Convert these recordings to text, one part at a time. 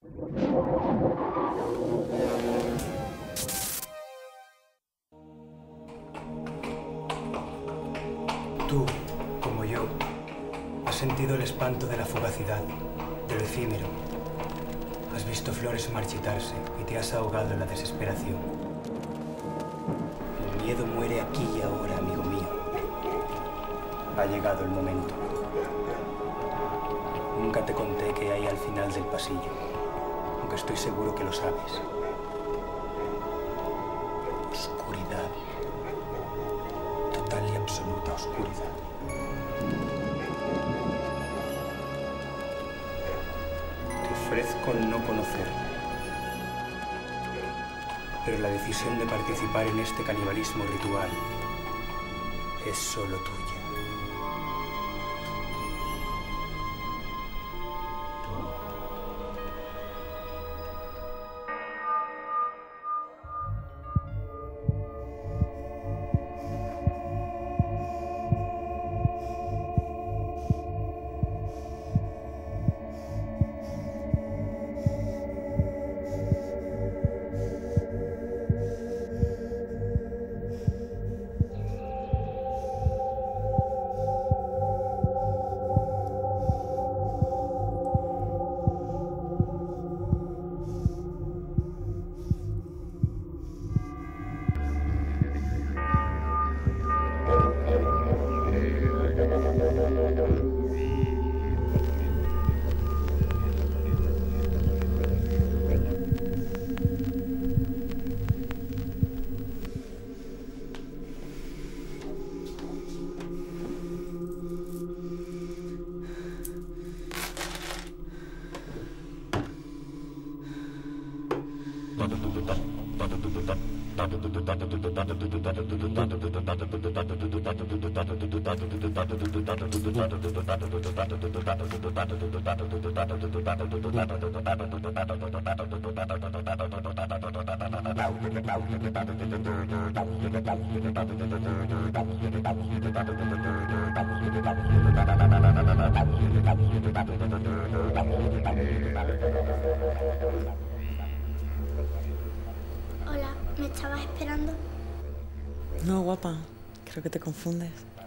Tú, como yo, has sentido el espanto de la fugacidad, de lo efímero. Has visto flores marchitarse y te has ahogado en la desesperación. El miedo muere aquí y ahora, amigo mío. Ha llegado el momento. Nunca te conté qué hay al final del pasillo, aunque estoy seguro que lo sabes. Oscuridad. Total y absoluta oscuridad. Te ofrezco no conocerme. Pero la decisión de participar en este canibalismo ritual es solo tuya. Hola, ¿me estabas esperando? No, guapa, creo que te confundes.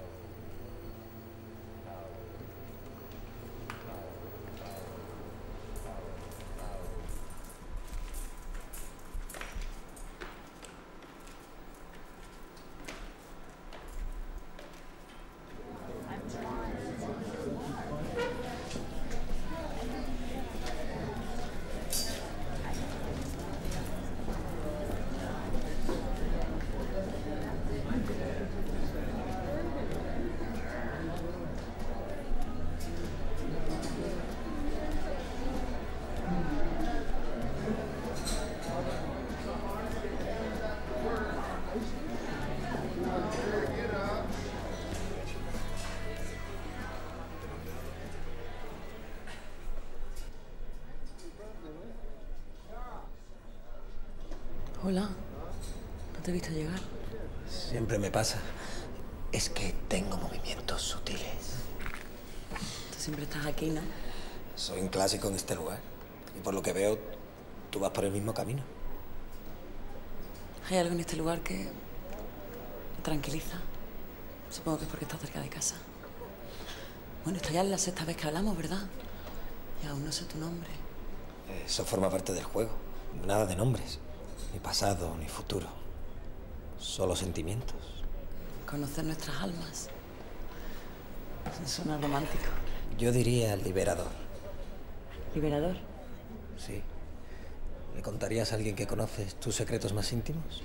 Hola, no te he visto llegar. Siempre me pasa. Es que tengo movimientos sutiles. Tú siempre estás aquí, ¿no? Soy un clásico en este lugar. Y por lo que veo, tú vas por el mismo camino. Hay algo en este lugar que me tranquiliza. Supongo que es porque está cerca de casa. Bueno, esta ya es la sexta vez que hablamos, ¿verdad? Y aún no sé tu nombre. Eso forma parte del juego. Nada de nombres. Ni pasado, ni futuro. Solo sentimientos. Conocer nuestras almas. Suena romántico. Yo diría liberador. ¿Liberador? Sí. ¿Le contarías a alguien que conoces tus secretos más íntimos?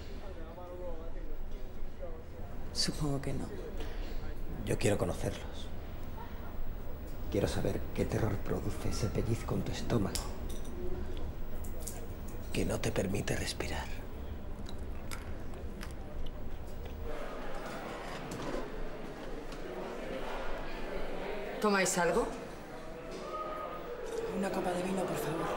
Supongo que no. Yo quiero conocerlos. Quiero saber qué terror produce ese pellizco en tu estómago que no te permite respirar. ¿Tomáis algo? Una copa de vino, por favor.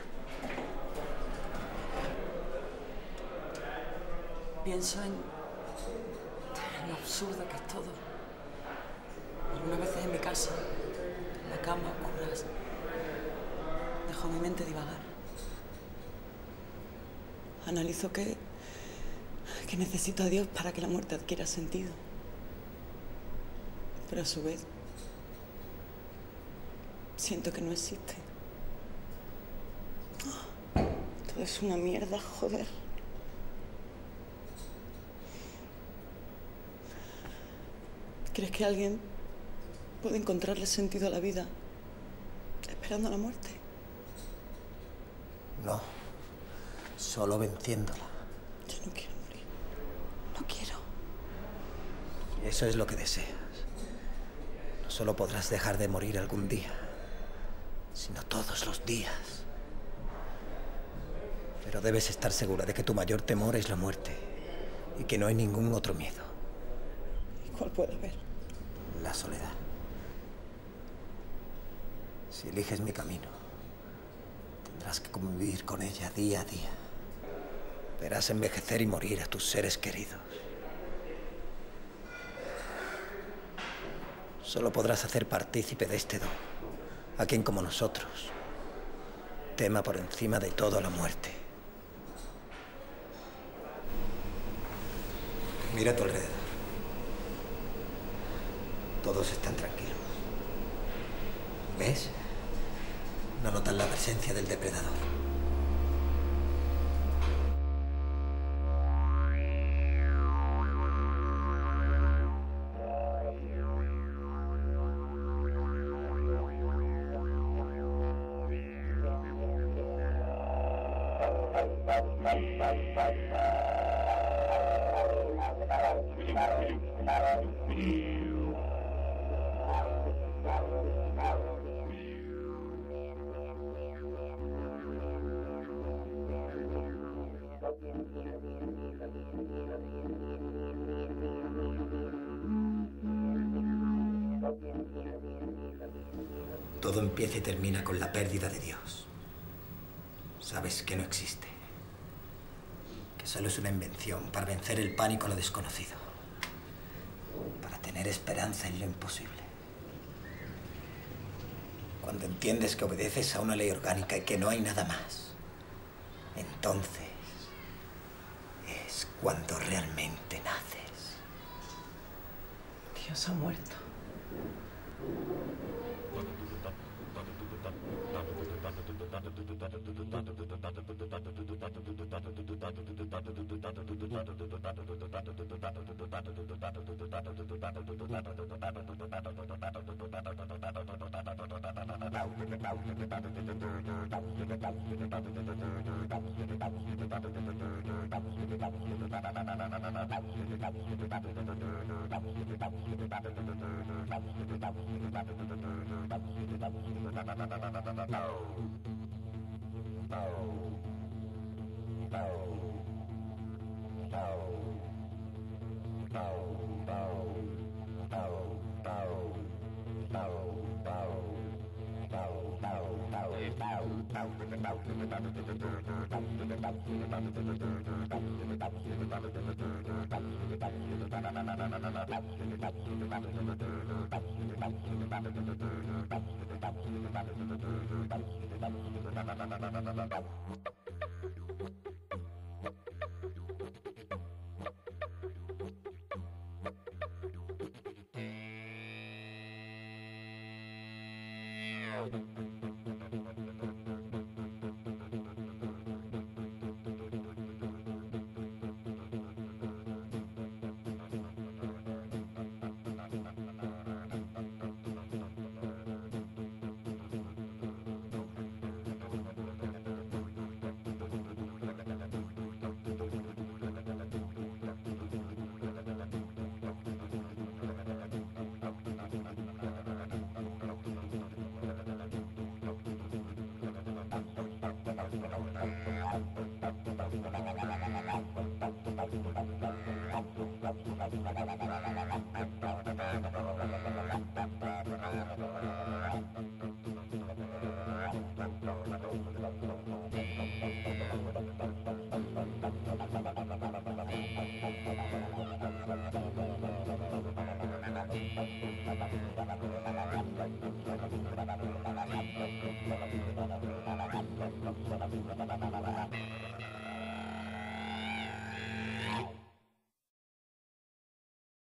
Pienso en Lo absurdo que es todo. Algunas veces en mi casa, en la cama, a oscuras, dejo mi mente divagar. Analizo que necesito a Dios para que la muerte adquiera sentido. Pero a su vez, siento que no existe. Todo es una mierda, joder. ¿Crees que alguien puede encontrarle sentido a la vida esperando a la muerte? No, solo venciéndola. Yo no quiero morir. No quiero. Y eso es lo que deseas. No solo podrás dejar de morir algún día, sino todos los días. Pero debes estar segura de que tu mayor temor es la muerte y que no hay ningún otro miedo. ¿Y cuál puede haber? La soledad. Si eliges mi camino, tendrás que convivir con ella día a día. Verás envejecer y morir a tus seres queridos. Solo podrás hacer partícipe de este don a quien, como nosotros, tema por encima de todo la muerte. Mira a tu alrededor. Todos están tranquilos. ¿Ves? No notan la presencia del depredador. Todo empieza y termina con la pérdida de Dios. Sabes que no existe. Que solo es una invención para vencer el pánico a lo desconocido. Para tener esperanza en lo imposible. Cuando entiendes que obedeces a una ley orgánica y que no hay nada más, entonces es cuando realmente naces. Dios ha muerto.